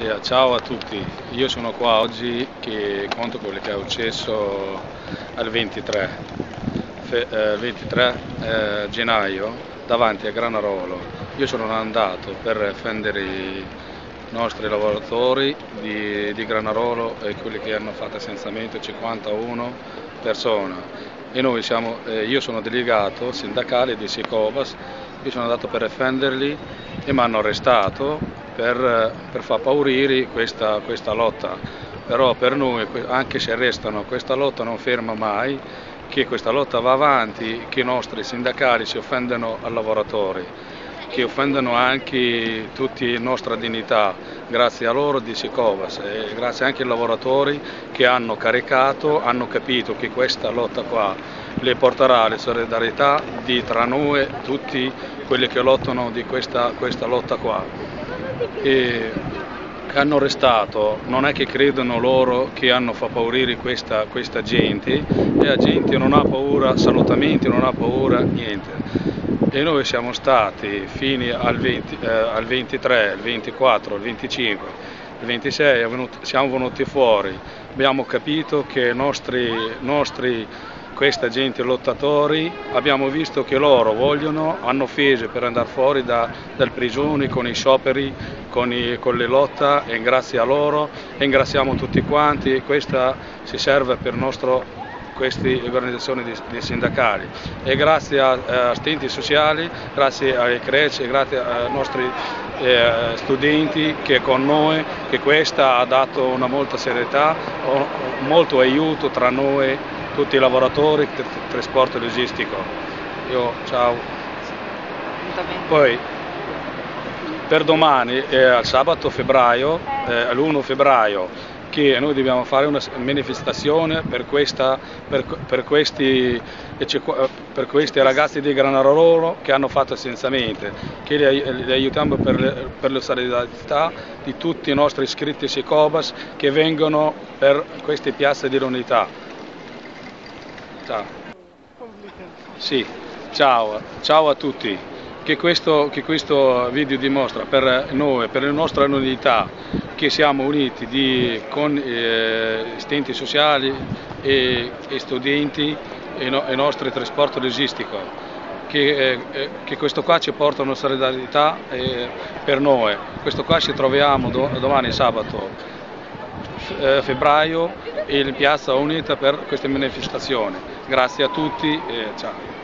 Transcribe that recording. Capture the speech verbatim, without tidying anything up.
Eh, ciao a tutti, io sono qua oggi che conto quello che è successo al ventitré, fe- eh, ventitré eh, gennaio davanti a Granarolo. Io sono andato per difendere i nostri lavoratori di, di Granarolo e quelli che hanno fatto censimento, cinquantuno persone. E noi siamo, eh, io sono delegato sindacale di Sicobas, io sono andato per difenderli e mi hanno arrestato per, per far paurire questa, questa lotta. Però per noi, anche se arrestano, questa lotta non ferma mai, che questa lotta va avanti, che i nostri sindacali si offendono ai lavoratori, che offendono anche tutta la nostra dignità, grazie a loro di Sicovas e grazie anche ai lavoratori che hanno caricato, hanno capito che questa lotta qua le porterà alla solidarietà di tra noi tutti quelli che lottano di questa, questa lotta qua. E che hanno arrestato, non è che credono loro che hanno fatto paurire questa, questa gente, e la gente non ha paura assolutamente, non ha paura niente. E noi siamo stati fino al, venti, eh, al ventitré, al ventiquattro, al venticinque, al ventisei, venuti, siamo venuti fuori, abbiamo capito che i nostri, nostri questa gente lottatori, abbiamo visto che loro vogliono, hanno offeso per andare fuori da, dal prigione con i scioperi, con, i, con le lotte, e grazie a loro ringraziamo tutti quanti, e questa si serve per nostro queste organizzazioni di, di sindacali, e grazie a, a assistenti sociali, grazie ai creci, grazie ai nostri eh, studenti che con noi, che questa ha dato una molta serietà, molto aiuto tra noi, tutti i lavoratori del trasporto logistico. Io ciao. Poi per domani, eh, al sabato febbraio, eh, all'primo febbraio, che noi dobbiamo fare una manifestazione per, questa, per, per, questi, per questi ragazzi di Granarolo che hanno fatto censimento, che li, li aiutiamo per, le, per la solidarietà di tutti i nostri iscritti Sicobas che vengono per queste piazze dell'unità. Ciao. Sì, ciao, ciao a tutti. Che questo, che questo video dimostra per noi, per la nostra unità, che siamo uniti di, con eh, assistenti sociali e, e studenti e no, i nostri trasporto logistico, che, eh, che questo qua ci porta una solidarietà eh, per noi. Questo qua ci troviamo do, domani sabato eh, febbraio in Piazza Unita per queste manifestazioni. Grazie a tutti e ciao.